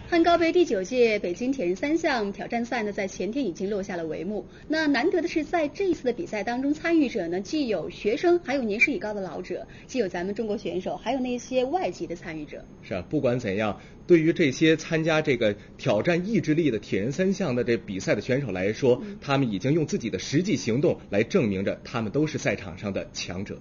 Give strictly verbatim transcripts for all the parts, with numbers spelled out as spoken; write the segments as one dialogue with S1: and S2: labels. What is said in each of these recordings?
S1: 汉高杯第九届北京铁人三项挑战赛呢，在前天已经落下了帷幕。那难得的是，在这一次的比赛当中，参与者呢既有学生，还有年事已高的老者，既有咱们中国选手，还有那些外籍的参与者。
S2: 是啊，不管怎样，对于这些参加这个挑战意志力的铁人三项的这比赛的选手来说，嗯、他们已经用自己的实际行动来证明着他们都是赛场上的强者。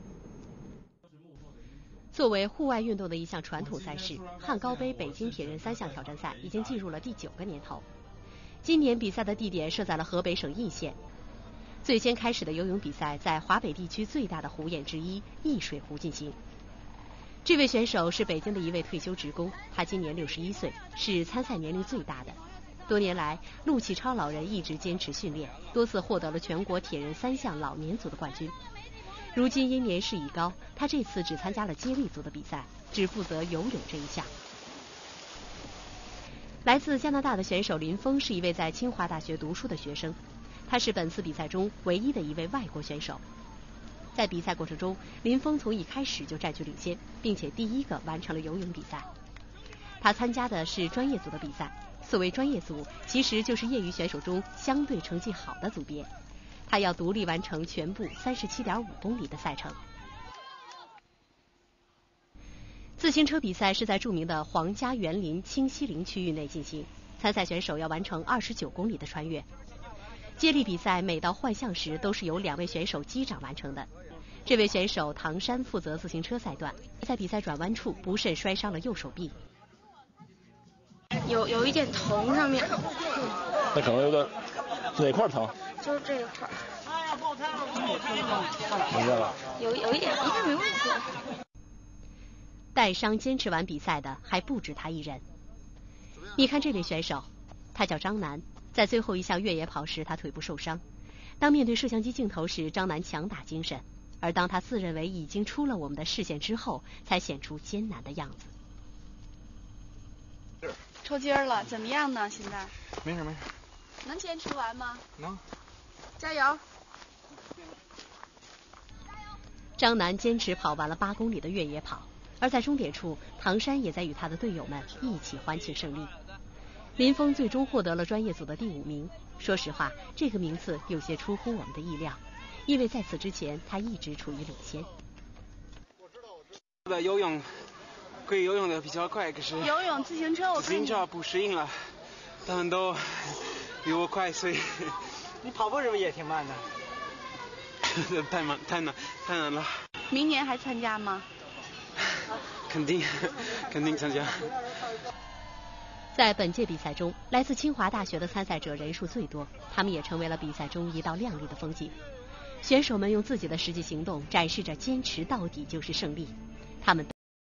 S3: 作为户外运动的一项传统赛事，汉高杯北京铁人三项挑战赛已经进入了第九个年头。今年比赛的地点设在了河北省易县。最先开始的游泳比赛在华北地区最大的湖堰之一易水湖进行。这位选手是北京的一位退休职工，他今年六十一岁，是参赛年龄最大的。多年来，陆启超老人一直坚持训练，多次获得了全国铁人三项老年组的冠军。如今因年事已高，他这次只参加了接力组的比赛，只负责游泳这一项。来自加拿大的选手林峰是一位在清华大学读书的学生，他是本次比赛中唯一的一位外国选手。在比赛过程中，林峰从一开始就占据领先，并且第一个完成了游泳比赛。他参加的是专业组的比赛，所谓专业组其实就是业余选手中相对成绩好的组别。他要独立完成全部 三十七点五公里的赛程。自行车比赛是在著名的皇家园林清西陵区域内进行，参赛选手要完成二十九公里的穿越。接力比赛每到换项时都是由两位选手击掌完成的。这位选手唐山负责自行车赛段，在比赛转弯处不慎摔伤了右手臂，
S4: 有有一点疼上面。
S5: 那可能有点哪块疼？
S4: 就是这一块。
S5: 明白了。
S4: 有有一点，应该没问题。
S3: 带伤坚持完比赛的还不止他一人。你看这位选手，他叫张楠，在最后一项越野跑时，他腿部受伤。当面对摄像机镜头时，张楠强打精神，而当他自认为已经出了我们的视线之后，才显出艰难的样子。
S6: 抽筋了，怎么样呢？现在？
S5: 没事没事。
S6: 能坚持完吗？
S5: 能。
S6: 加油！
S3: 张楠坚持跑完了八公里的越野跑，而在终点处，唐山也在与他的队友们一起欢庆胜利。林峰最终获得了专业组的第五名。说实话，这个名次有些出乎我们的意料，因为在此之前他一直处于领先。
S7: 的游泳可以游泳的比较快，可是
S6: 游泳、自行车我
S7: 自行车不适应了，他们都比我快，所以
S8: 你跑步是不是也挺慢的？
S7: 太慢太难太难了。
S6: 明年还参加吗？
S7: 肯定肯定参加。
S3: 在本届比赛中，来自清华大学的参赛者人数最多，他们也成为了比赛中一道亮丽的风景。选手们用自己的实际行动展示着坚持到底就是胜利，他们都